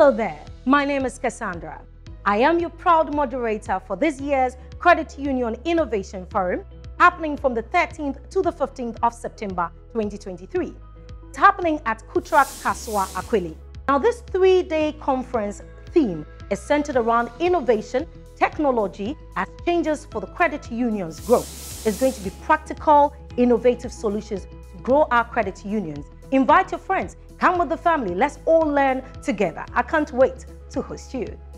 Hello there, my name is Casandra. I am your proud moderator for this year's Credit Union Innovation Forum, happening from the 13th to the 15th of September 2023. It's happening at CUTrac Kaswa Akwili. Now, this 3-day conference theme is centered around innovation, technology as changes for the credit union's growth. It's going to be practical, innovative solutions to grow our credit unions. Invite your friends, come with the family, let's all learn together. I can't wait to host you.